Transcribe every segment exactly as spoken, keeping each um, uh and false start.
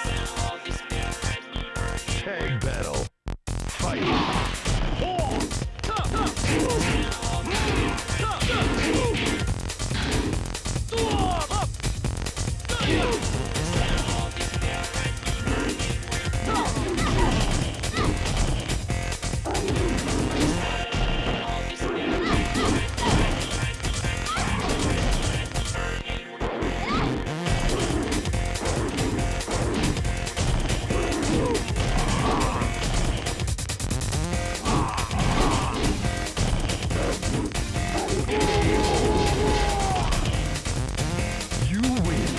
Tag battle. Fight. You win.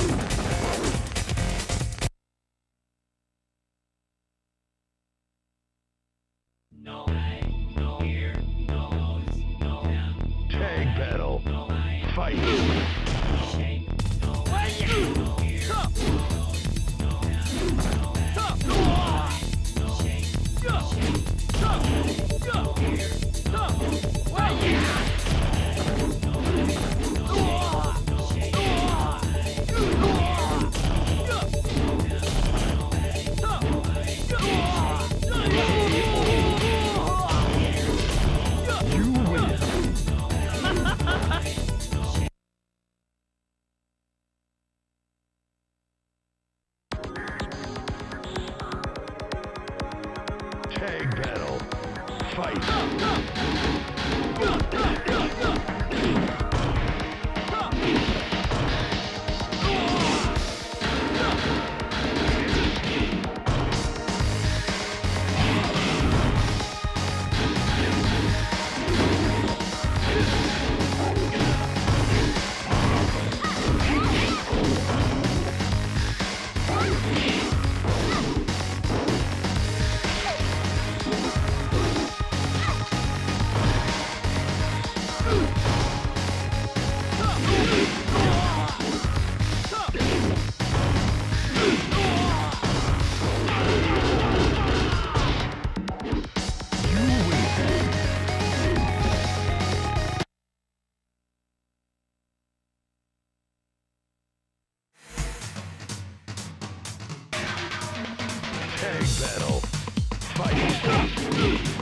No way, no ear, no nose, no hand. Tag battle. No eye, Fight. no shape, no way, no ear, no nose, no hand, no head, no eye, no shape, no shape, no ear, no way, no eye, no shape, You win. Tag battle. Fight. You win. Tag battle. Fight.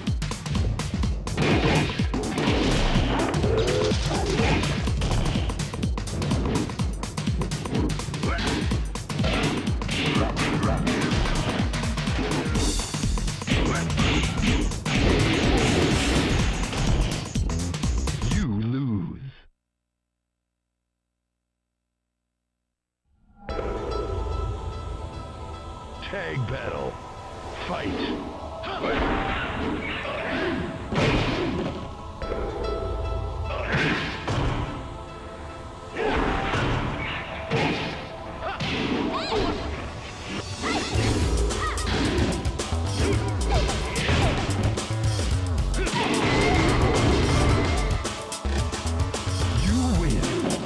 You lose. Tag battle. Fight. You win.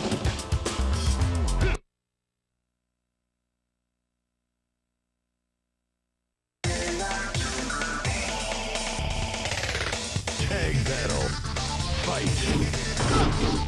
Tag battle. Fight.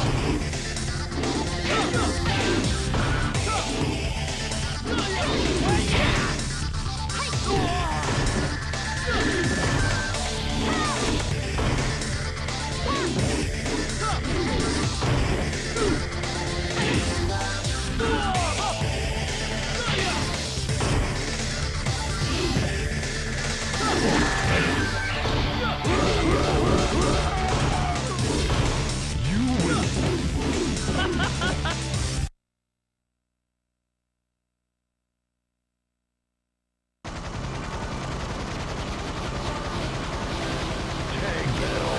You win. Tag battle.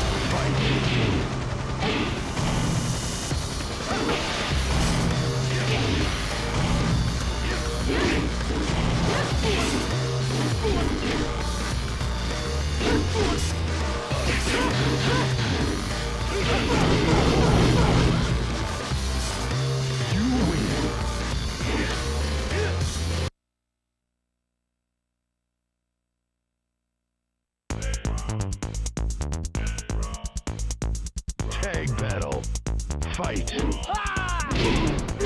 You win. Tag battle. Fight.